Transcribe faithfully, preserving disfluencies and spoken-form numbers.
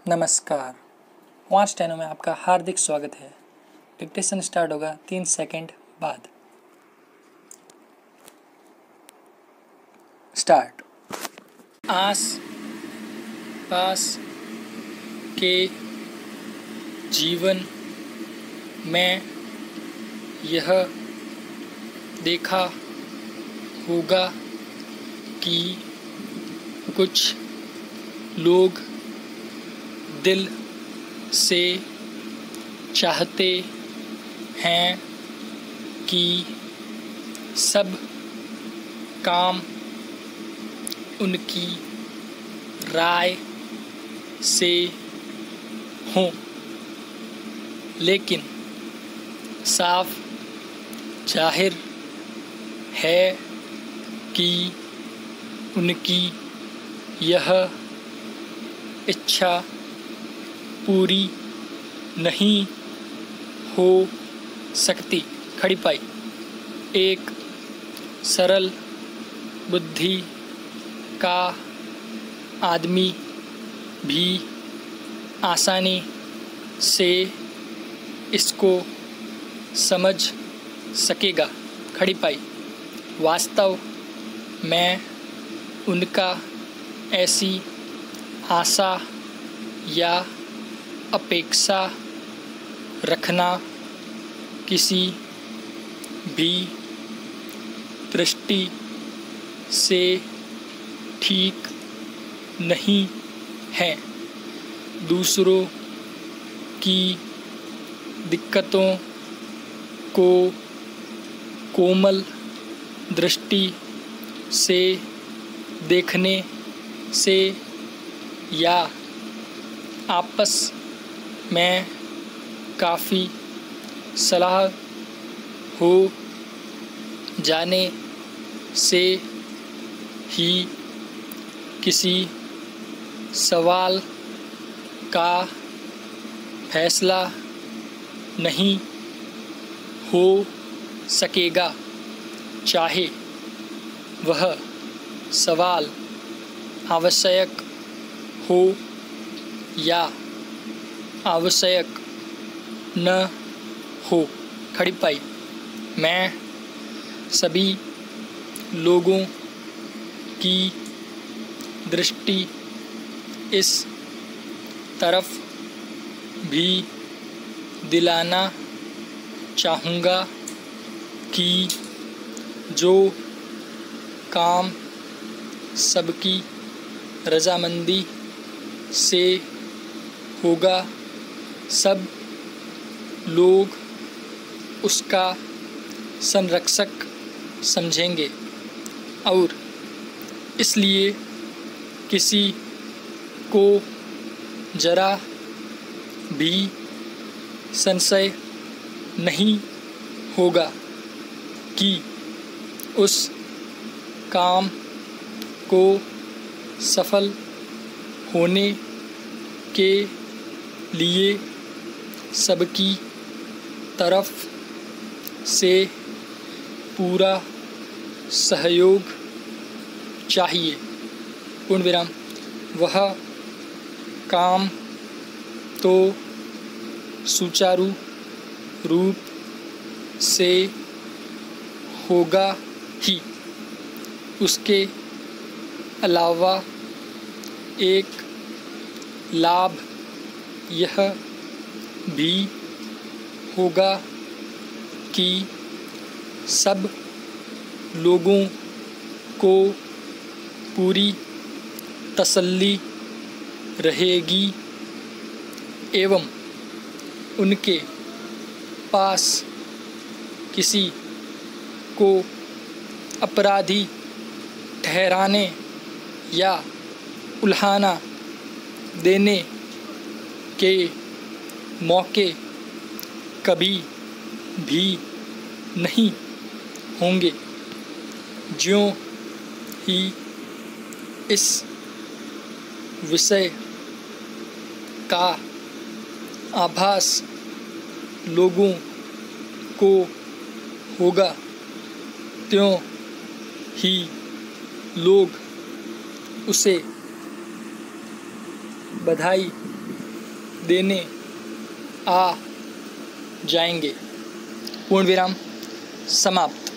नमस्कार। Watch steno में आपका हार्दिक स्वागत है। डिक्टेशन स्टार्ट होगा तीन सेकंड बाद। स्टार्ट। आस पास के जीवन में यह देखा होगा कि कुछ लोग दिल से चाहते हैं कि सब काम उनकी राय से हों, लेकिन साफ जाहिर है कि उनकी यह इच्छा पूरी नहीं हो सकती। खड़ी पाई। एक सरल बुद्धि का आदमी भी आसानी से इसको समझ सकेगा। खड़ी पाई। वास्तव में उनका ऐसी आशा या अपेक्षा रखना किसी भी दृष्टि से ठीक नहीं है। दूसरों की दिक्कतों को कोमल दृष्टि से देखने से या आपस में काफ़ी सलाह हो जाने से ही किसी सवाल का फैसला नहीं हो सकेगा, चाहे वह सवाल आवश्यक हो या आवश्यक न हो। खड़ी पाई। मैं सभी लोगों की दृष्टि इस तरफ भी दिलाना चाहूँगा कि जो काम सबकी रजामंदी से होगा, सब लोग उसका संरक्षक समझेंगे और इसलिए किसी को जरा भी संशय नहीं होगा कि उस काम को सफल होने के लिए सबकी तरफ से पूरा सहयोग चाहिए। पूर्ण विराम। वह काम तो सुचारू रूप से होगा ही, उसके अलावा एक लाभ यह भी होगा कि सब लोगों को पूरी तसल्ली रहेगी एवं उनके पास किसी को अपराधी ठहराने या उल्हाना देने के मौके कभी भी नहीं होंगे। ज्यों ही इस विषय का आभास लोगों को होगा, त्यों ही लोग उसे बधाई देने आ जाएंगे। पूर्ण विराम समाप्त।